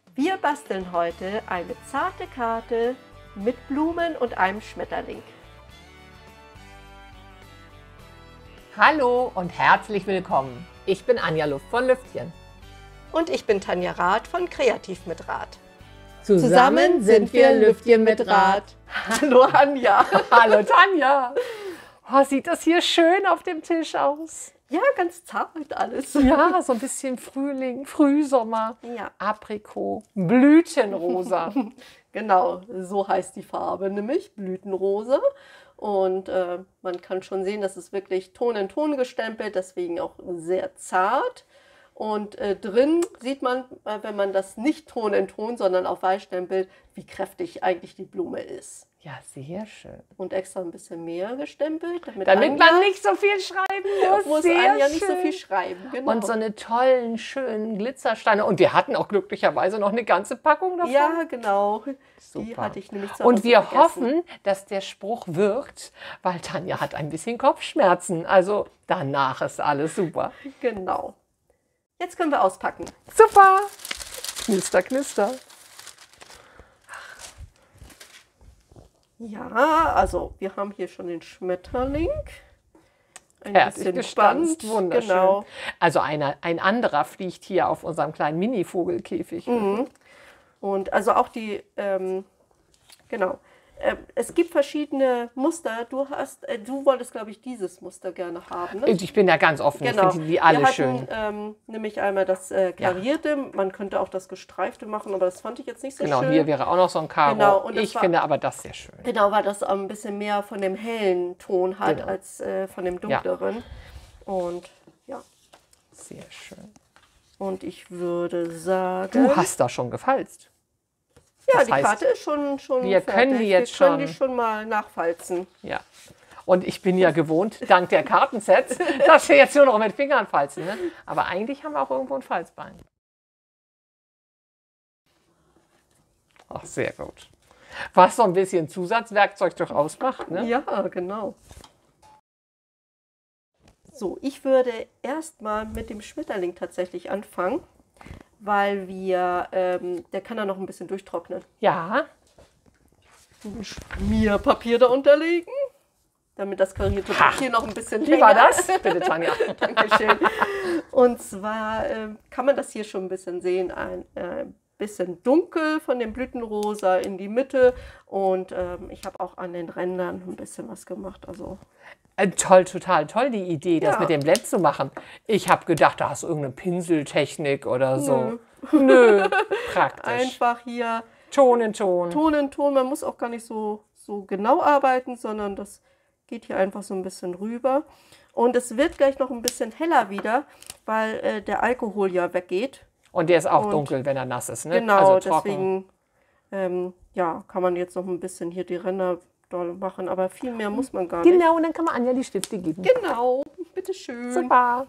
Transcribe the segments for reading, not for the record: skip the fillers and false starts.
Wir basteln heute eine zarte Karte mit Blumen und einem Schmetterling. Hallo und herzlich willkommen. Ich bin Anja Luft von Lüftchen. Und ich bin Tanja Rath von Kreativ mit Rad. Zusammen sind wir Lüftchen mit Rad. Hallo Anja. Hallo Tanja. Oh, sieht das hier schön auf dem Tisch aus? Ja, ganz zart alles. Ja, so ein bisschen Frühling, Frühsommer, Ja. Aprikot, Blütenrosa. Genau, so heißt die Farbe, nämlich Blütenrosa. Und man kann schon sehen, das ist wirklich Ton in Ton gestempelt, deswegen auch sehr zart. Und drin sieht man, wenn man das nicht Ton in Ton, sondern auf weiß stempelt, wie kräftig eigentlich die Blume ist. Ja, sehr schön. Und extra ein bisschen mehr gestempelt, damit Damit Anja, man nicht so viel schreiben muss. Anja Sehr nicht so viel schön. schreiben. Genau. Und so eine tollen, schönen Glitzersteine. Und wir hatten auch glücklicherweise noch eine ganze Packung davon. Ja, genau. Die Super. hatte ich nämlich zu Und Hause wir vergessen. hoffen, dass der Spruch wirkt, weil Tanja hat ein bisschen Kopfschmerzen. Also danach ist alles super. Genau. Jetzt können wir auspacken. Super! Knister, knister. Ja, also wir haben hier schon den Schmetterling. Ein Herzlich bisschen gestanzt, spannend. wunderschön. Genau. Also ein anderer fliegt hier auf unserem kleinen Mini-Vogelkäfig. Und also auch die, genau. Es gibt verschiedene Muster. Du wolltest, glaube ich, dieses Muster gerne haben. Ne? Ich bin da ganz offen, Genau. ich finde die alle Wir hatten, schön. Nämlich einmal das Karierte. Man könnte auch das Gestreifte machen, aber das fand ich jetzt nicht so Genau, schön. hier wäre auch noch so ein Karo. Genau, und das Ich war- finde aber das sehr schön. Genau, weil das ein bisschen mehr von dem hellen Ton hat Genau. als von dem dunkleren. Und ja, Sehr schön. und ich würde sagen, Du hast da schon gefalzt. ja, das die heißt, Karte ist schon wir können die jetzt wir können die schon- schon mal nachfalzen. Ja. Und ich bin ja gewohnt, dank der Kartensets, dass wir jetzt nur noch mit Fingern falzen. Ne? Aber eigentlich haben wir auch irgendwo ein Falzbein. Ach, sehr gut. Was so ein bisschen Zusatzwerkzeug doch ausmacht. Ne? Ja, genau. So, ich würde erstmal mit dem Schmetterling tatsächlich anfangen, weil der kann da noch ein bisschen durchtrocknen. Ja, Ein Schmierpapier da unterlegen, damit das karierte Papier noch ein bisschen wie war länger das? Bitte, Tanja. Dankeschön. Und zwar kann man das hier schon ein bisschen sehen, ein bisschen dunkel von dem Blütenrosa in die Mitte und ich habe auch an den Rändern ein bisschen was gemacht. Also Toll, total toll die Idee, das Ja. mit dem Blend zu machen. Ich habe gedacht, da hast du irgendeine Pinseltechnik oder so. Nö, praktisch. einfach hier Ton in Ton. Ton in Ton. Man muss auch gar nicht so genau arbeiten, sondern das geht hier einfach so ein bisschen rüber. Und es wird gleich noch ein bisschen heller wieder, weil der Alkohol ja weggeht. Und der ist auch Und- dunkel, wenn er nass ist. Ne? Genau, also trocken. deswegen ja, kann man jetzt noch ein bisschen hier die Ränder doll machen, aber viel mehr muss man gar nicht. Genau, und dann kann man Anja die Stifte geben. Genau, bitteschön. Super.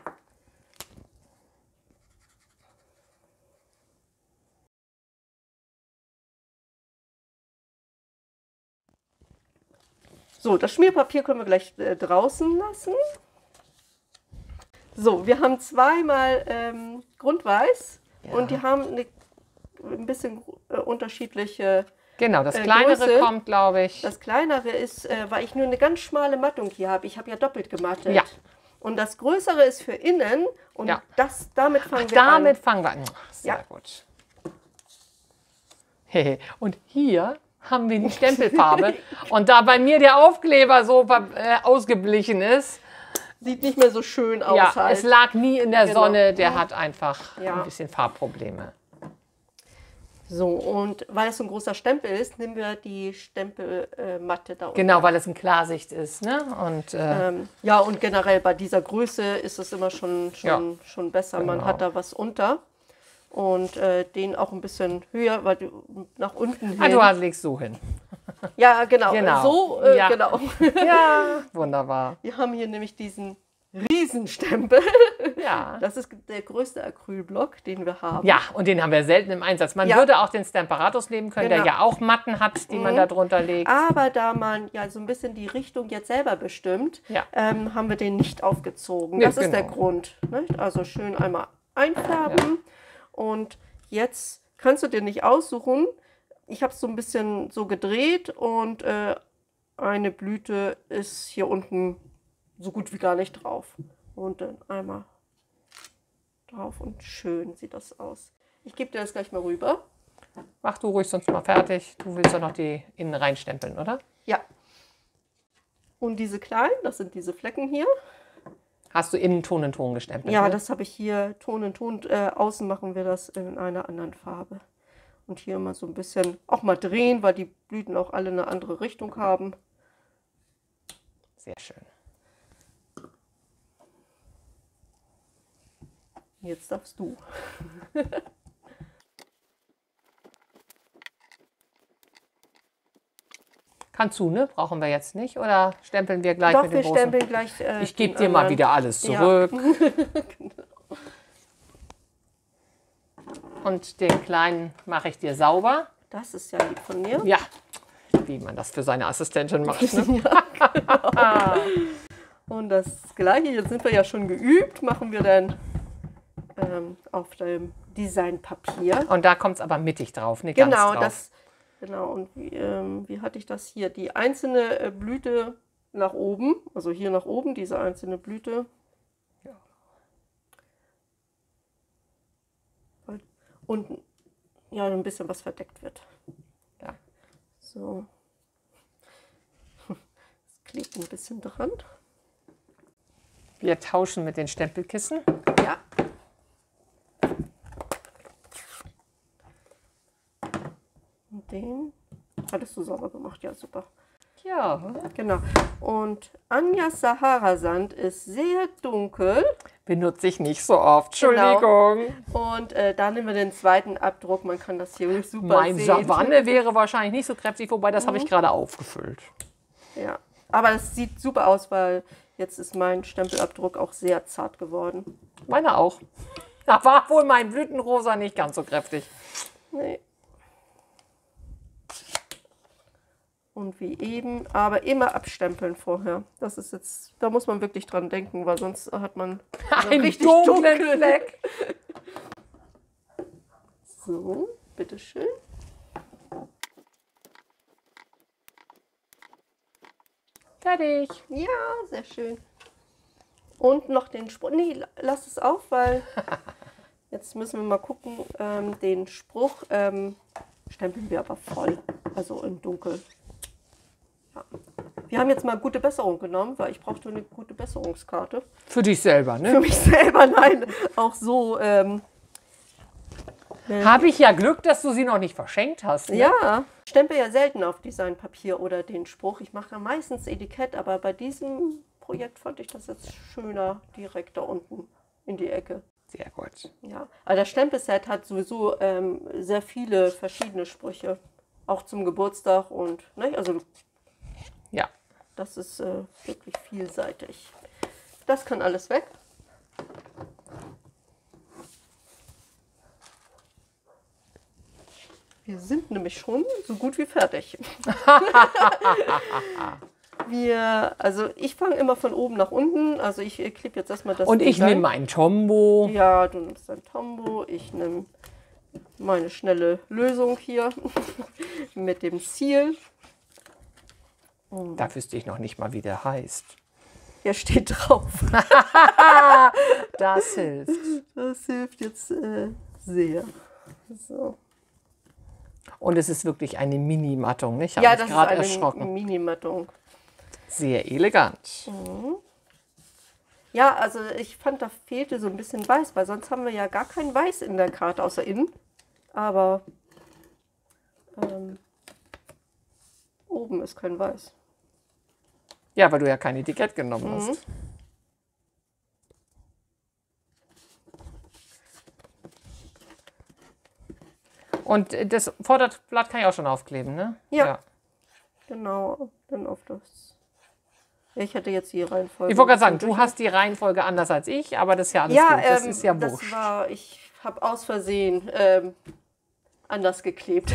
So, das Schmierpapier können wir gleich draußen lassen. So, wir haben zweimal Grundweiß und die haben ein bisschen unterschiedliche. Genau, das kleinere Größe. kommt, glaube ich. Das kleinere ist, weil ich nur eine ganz schmale Mattung hier habe. Ich habe ja doppelt gemattet. Ja. Und das größere ist für innen und Ja. damit fangen wir Damit an. fangen wir an. Ach, sehr Ja. gut. Hehe. Und hier haben wir die Stempelfarbe. Und da bei mir der Aufkleber so ausgeblichen ist, Sieht nicht mehr so schön aus. ja, halt. es lag nie in der Genau. Sonne, der hat einfach Ja. ein bisschen Farbprobleme. So, und weil es so ein großer Stempel ist, nehmen wir die Stempelmatte da unten. Genau, weil es ein Klarsicht ist. Ne? Und Ja, und generell bei dieser Größe ist es immer schon besser. Man Genau. hat da was unter. Und den auch ein bisschen höher, weil du nach unten hin. du legst so hin. Ja, genau. Genau. So, Ja. genau. Ja, wunderbar. Wir haben hier nämlich diesen Riesenstempel. Ja. Das ist der größte Acrylblock, den wir haben. Ja, und den haben wir selten im Einsatz. Man Ja. würde auch den Stamparatus nehmen können, Genau. der ja auch Matten hat, die man da drunter legt. Aber da man ja so ein bisschen die Richtung jetzt selber bestimmt, Ja. haben wir den nicht aufgezogen. Nee, Das ist der genau. Grund. Nicht? Also schön einmal einfärben und jetzt kannst du dir nicht aussuchen. Ich habe es so ein bisschen so gedreht und eine Blüte ist hier unten so gut wie gar nicht drauf. Und dann einmal drauf und schön sieht das aus. Ich gebe dir das gleich mal rüber. Mach du ruhig sonst mal fertig. Du willst ja noch die innen reinstempeln, oder? Ja. Und diese kleinen, das sind diese Flecken hier. Hast du innen Ton in Ton gestempelt? Ja, ne? das habe ich hier Ton in Ton. Außen machen wir das in einer anderen Farbe. Und hier mal so ein bisschen auch mal drehen, weil die Blüten auch alle eine andere Richtung haben. Sehr schön. Jetzt darfst du. Kannst du, ne? Brauchen wir jetzt nicht? Oder stempeln wir gleich Doch, mit wir dem großen? stempeln gleich. Ich gebe den dir mal anderen. wieder alles Ja. zurück. Und den kleinen mache ich dir sauber. Das ist ja lieb von mir. Ja, wie man das für seine Assistentin macht. Ne? Und das gleiche, jetzt sind wir ja schon geübt, machen wir dann auf dem Designpapier. Und da kommt es aber mittig drauf, nicht ganz Genau, drauf. genau. Und wie hatte ich das hier? Die einzelne Blüte nach oben, also hier nach oben, diese einzelne Blüte. Ja. Und ja, ein bisschen was verdeckt wird. Ja. So. Das klebt ein bisschen dran. Wir tauschen mit den Stempelkissen. Ja. Und den hattest du sauber gemacht, ja super. Ja. Genau. Und Anjas Sahara-Sand ist sehr dunkel. Benutze ich nicht so oft. Genau. Entschuldigung. Und da nehmen wir den zweiten Abdruck. Man kann das hier super Mein sehen. Savanne wäre wahrscheinlich nicht so kräftig, wobei das habe ich gerade aufgefüllt. Ja. Aber das sieht super aus, weil jetzt ist mein Stempelabdruck auch sehr zart geworden. Meine auch. Da war wohl mein Blütenrosa nicht ganz so kräftig. Nee. Und wie eben, aber immer abstempeln vorher. Das ist jetzt, da muss man wirklich dran denken, weil sonst hat man so Ein richtig dunklen dunkel. Fleck. So, bitteschön. Fertig. Ja, sehr schön. Und noch den Spruch. Nee, lass es auf, weil jetzt müssen wir mal gucken. Den Spruch stempeln wir aber voll, also in dunkel. Ja. Wir haben jetzt mal gute Besserung genommen, weil ich brauchte eine gute Besserungskarte. Für dich selber, Für ne? mich selber, nein, auch so. Habe ich ja Glück, dass du sie noch nicht verschenkt hast. Ne? Ja, ich stempel ja selten auf Designpapier oder den Spruch. Ich mache ja meistens Etikett, aber bei diesem Projekt fand ich das jetzt schöner direkt da unten in die Ecke. Sehr gut. Ja, aber das Stempelset hat sowieso sehr viele verschiedene Sprüche, auch zum Geburtstag und, ne, also Ja. das ist wirklich vielseitig. Das kann alles weg. Wir sind nämlich schon so gut wie fertig. Also ich fange immer von oben nach unten. Also ich klebe jetzt erstmal das Und ich Design. nehme meinen Tombow. Ja, du nimmst dein Tombow. Ich nehme meine schnelle Lösung hier mit dem Ziel. Da wüsste ich noch nicht mal, wie der heißt. Er steht drauf. Das hilft. Das hilft jetzt sehr. So. Und es ist wirklich eine Mini-Mattung. Ich habe Ja, mich das ist gerade eine erschrocken. Mini-Mattung. Sehr elegant. Ja, also ich fand, da fehlte so ein bisschen Weiß, weil sonst haben wir ja gar kein Weiß in der Karte, außer innen. Aber oben ist kein Weiß. Ja, weil du ja kein Etikett genommen hast. Und das Vorderblatt kann ich auch schon aufkleben, ne? Ja. Genau, dann auf das. Ich hatte jetzt die Reihenfolge. Ich wollte gerade sagen, du hast die Reihenfolge anders als ich, aber das ist ja alles Ja, gut. Das ist ja das wurscht. war, ich habe aus Versehen anders geklebt.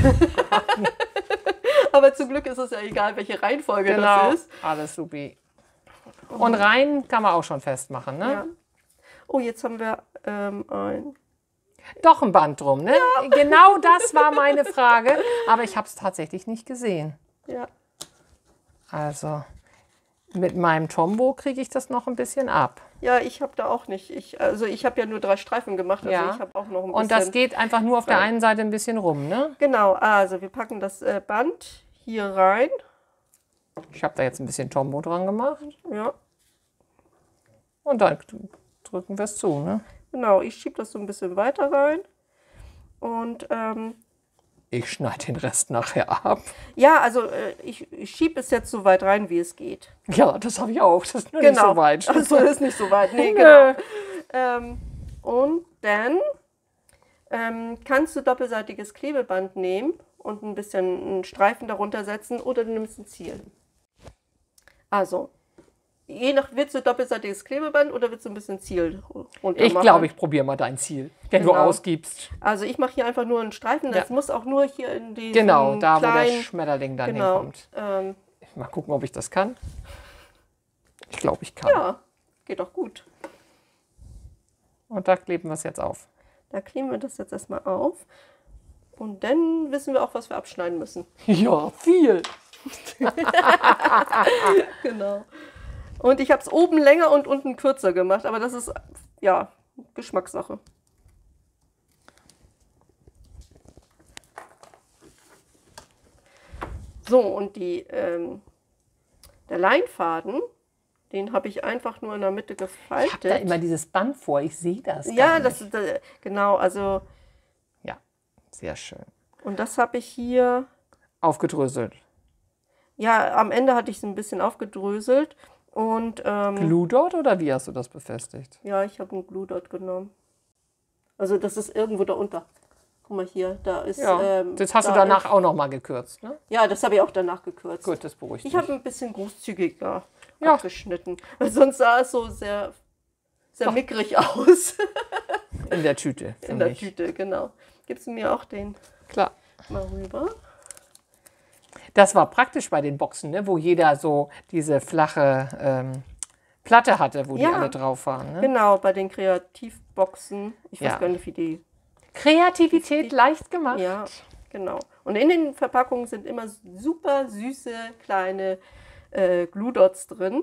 Aber zum Glück ist es ja egal, welche Reihenfolge Genau, das ist. alles supi. Und rein kann man auch schon festmachen, ne? Ja. Oh, jetzt haben wir ein Doch ein Band drum, ne? Ja. Genau das war meine Frage, aber ich habe es tatsächlich nicht gesehen. Ja. Also mit meinem Tombow kriege ich das noch ein bisschen ab. Ja, ich habe da auch nicht. Also ich habe ja nur 3 Streifen gemacht, also Ja. ich habe auch noch ein bisschen. Und das geht einfach nur auf der einen Seite ein bisschen rum, ne? Genau, also wir packen das Band hier rein. Ich habe da jetzt ein bisschen Tombow dran gemacht. Ja. Und dann drücken wir es zu, ne? Genau, ich schiebe das so ein bisschen weiter rein. Und ich schneide den Rest nachher ab. ja, also ich schiebe es jetzt so weit rein, wie es geht. Ja, das habe ich auch. Das ist nur nicht so weit. Also das ist nicht so weit. Nee, genau. Und dann kannst du doppelseitiges Klebeband nehmen und ein bisschen einen Streifen darunter setzen oder du nimmst ein Ziel. Also, je nach, willst du doppelseitiges Klebeband oder willst du ein bisschen Ziel runter Ich machen? glaube, ich probiere mal dein Ziel, wenn du ausgibst. Also ich mache hier einfach nur einen Streifen, das muss auch nur hier in die Genau, da kleinen, wo der Schmetterling dann hinkommt. Mal gucken, ob ich das kann. Ich glaube, ich kann. Ja, geht doch gut. Und da kleben wir es jetzt auf. Da kleben wir das jetzt erstmal auf. Und dann wissen wir auch, was wir abschneiden müssen. Ja, viel. Genau. Und ich habe es oben länger und unten kürzer gemacht, aber das ist, ja, Geschmackssache. So, und der Leinfaden, den habe ich einfach nur in der Mitte gefaltet. Ich habe da immer dieses Band vor, ich sehe das Ja, gar nicht. genau, also... Ja, sehr schön. Und das habe ich hier... Aufgedröselt. Ja, am Ende hatte ich es ein bisschen aufgedröselt. Und, Glue Dot oder wie hast du das befestigt? Ja, ich habe einen Glue Dot genommen. Also das ist irgendwo da unter. Guck mal hier, da ist... Ja, das hast du danach auch noch mal gekürzt, ne? Ja, das habe ich auch danach gekürzt. Gut, das beruhigt mich. Ich habe ein bisschen großzügiger abgeschnitten. Weil sonst sah es so sehr mickrig aus. In der Tüte. In der Tüte, genau. Gibst du mir auch den? Klar. Mal rüber. Das war praktisch bei den Boxen, ne? Wo jeder so diese flache Platte hatte, wo die alle drauf waren. Ne? Genau, bei den Kreativboxen. Ich weiß gar nicht, wie die... Kreativität leicht gemacht. Ja, genau. Und in den Verpackungen sind immer super süße kleine Glue Dots drin.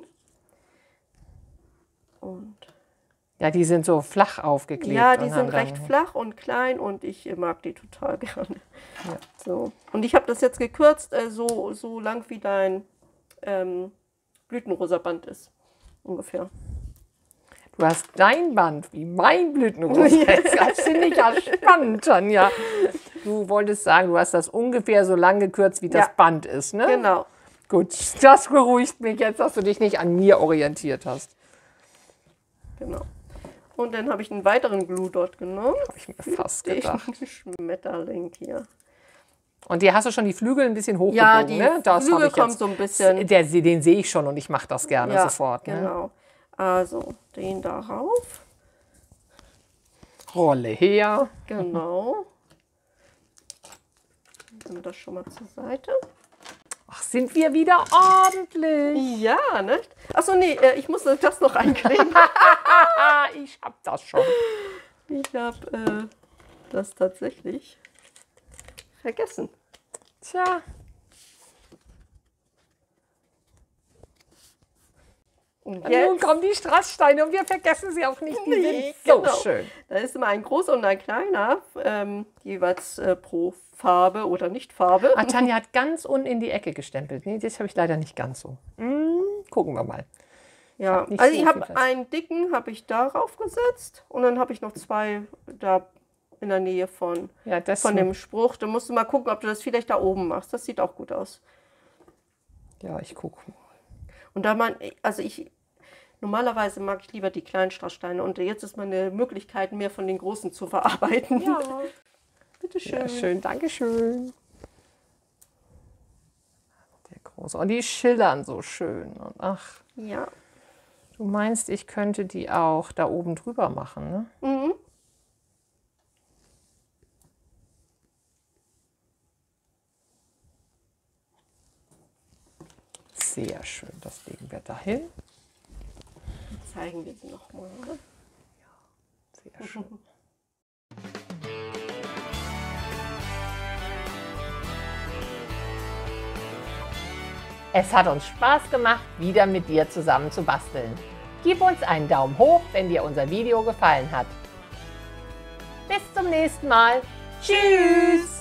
Und ja, die sind so flach aufgeklebt. Ja, die sind recht flach und klein und ich mag die total gerne. Ja. So. Und ich habe das jetzt gekürzt, so lang wie dein Blütenrosa Band ist. Ungefähr. Du hast dein Band wie mein Blütenrosa. Das finde ich ja spannend, Tanja. Du wolltest sagen, du hast das ungefähr so lang gekürzt, wie das Band ist, ne? Genau. Gut, das beruhigt mich jetzt, dass du dich nicht an mir orientiert hast. Genau. Und dann habe ich einen weiteren Glue Dot genommen. Habe ich mir fast gedacht. Schmetterling hier. Und hier hast du schon die Flügel ein bisschen hochgebogen, ja, die ne? Das Flügel kommen so ein bisschen. Den sehe ich schon und ich mache das gerne sofort. Genau. Ne? Also, den darauf. Rolle her. Genau. Dann das schon mal zur Seite. Ach, sind wir wieder ordentlich. Ja, ne? Achso, nee, ich muss das noch einkleben. Ich hab das schon. Ich habe das tatsächlich vergessen. Tja. Und nun kommen die Strasssteine und wir vergessen sie auch nicht. Die sind so schön. Da ist immer ein großer und ein kleiner, jeweils pro Farbe oder nicht Farbe. Ah, Tanja hat ganz unten in die Ecke gestempelt. Nee, das habe ich leider nicht ganz so. Gucken wir mal. Ja, also ich habe einen dicken habe ich darauf gesetzt und dann habe ich noch 2 da in der Nähe von dem Spruch. Da musst du mal gucken, ob du das vielleicht da oben machst. Das sieht auch gut aus. Ja, ich gucke mal. Und da normalerweise mag ich lieber die kleinen Strasssteine und jetzt ist meine Möglichkeit, mehr von den großen zu verarbeiten. Ja. Bitte schön. Ja, schön, danke schön. Der große. Und die schillern so schön. Und ach. Ja. Du meinst, ich könnte die auch da oben drüber machen, ne? Mhm. Sehr schön, das legen wir dahin. Zeigen wir sie nochmal. Ja, sehr schön. Es hat uns Spaß gemacht, wieder mit dir zusammen zu basteln. Gib uns einen Daumen hoch, wenn dir unser Video gefallen hat. Bis zum nächsten Mal. Tschüss!